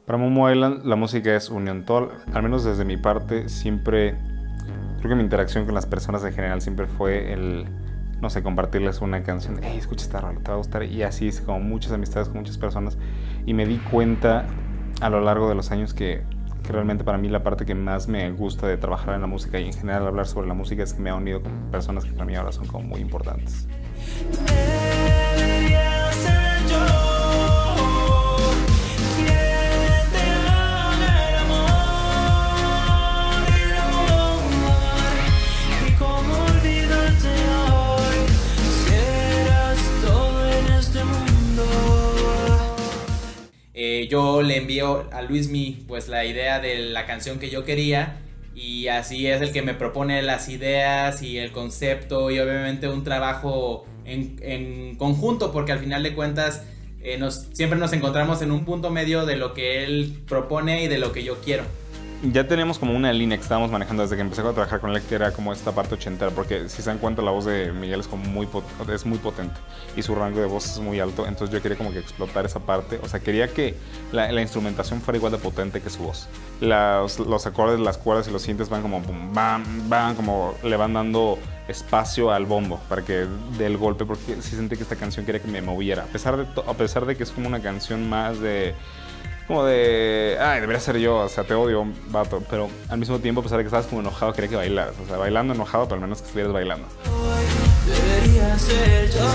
Para Momo Island la música es unión. Todo, al menos desde mi parte, siempre creo que mi interacción con las personas en general siempre fue el, no sé, compartirles una canción. Hey, escucha esta rola, te va a gustar. Y así hice como muchas amistades con muchas personas. Y me di cuenta a lo largo de los años que realmente para mí la parte que más me gusta de trabajar en la música y en general hablar sobre la música es que me ha unido con personas que para mí ahora son como muy importantes. Yo le envío a Luismi pues la idea de la canción que yo quería y así es el que me propone las ideas y el concepto y obviamente un trabajo en conjunto, porque al final de cuentas siempre nos encontramos en un punto medio de lo que él propone y de lo que yo quiero. Ya tenemos como una línea que estábamos manejando desde que empecé a trabajar con él, que era como esta parte ochentera, porque si se dan cuenta la voz de Miguel es como muy potente y su rango de voz es muy alto, entonces yo quería como que explotar esa parte, o sea, quería que la instrumentación fuera igual de potente que su voz. Los acordes, las cuerdas y los sintes van como boom, bam, bam, como le van dando espacio al bombo para que dé el golpe, porque sí sentí que esta canción quería que me moviera, a pesar de que es como una canción más de... como de, ay, debería ser yo, o sea, te odio, vato. Pero al mismo tiempo, a pesar de que estabas como enojado, quería que bailaras. O sea, bailando enojado, pero al menos que estuvieras bailando. Debería ser yo.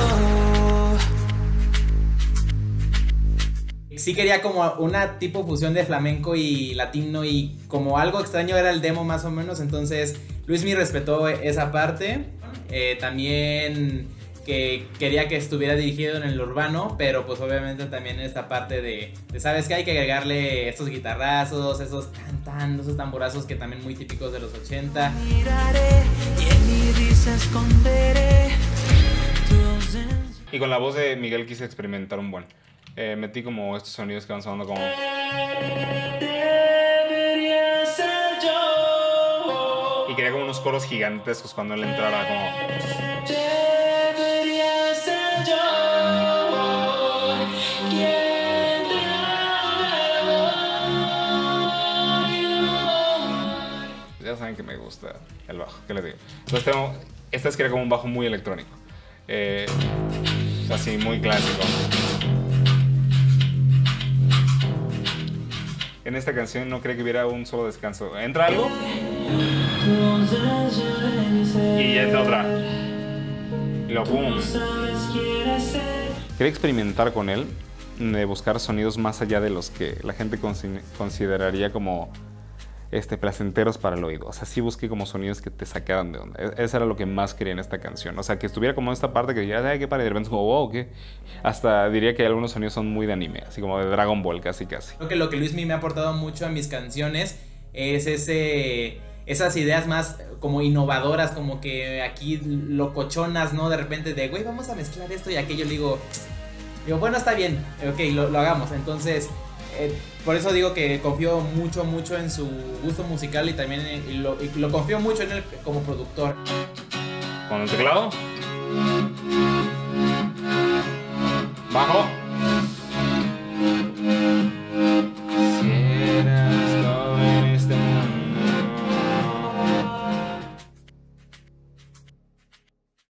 Sí quería como una tipo fusión de flamenco y latino y como algo extraño era el demo más o menos. Entonces, Luismi respetó esa parte. También... que quería que estuviera dirigido en el urbano, pero pues obviamente también esta parte de sabes que hay que agregarle estos guitarrazos, esos esos tamborazos que también muy típicos de los 80. Miraré y en mi risa esconderé tu ausencia. Y con la voz de Miguel quise experimentar un buen. Metí como estos sonidos que van sonando como... Debería ser yo. Y quería como unos coros gigantescos cuando él entrara como... Ya saben que me gusta el bajo, ¿qué les digo? Entonces esta es que era como un bajo muy electrónico, así muy clásico. En esta canción no quería que hubiera un solo descanso. Entra algo y ya entra otra y lo boom. Quería experimentar con él, de buscar sonidos más allá de los que la gente consideraría como placenteros para el oído. O sea, sí busqué como sonidos que te sacaran de onda. Eso era lo que más quería en esta canción. O sea, que estuviera como esta parte que dijeras, ay, qué padre, y de repente como, wow, ¿qué? Hasta diría que algunos sonidos son muy de anime, así como de Dragon Ball, casi casi. Creo que lo que Luismi me ha aportado mucho a mis canciones es esas ideas más como innovadoras, como que aquí locochonas, ¿no? De repente de, güey, vamos a mezclar esto y aquello. Digo, bueno, está bien, ok, lo hagamos. Entonces... por eso digo que confío mucho en su gusto musical y también lo confío mucho en él como productor. Con el teclado. Bajo.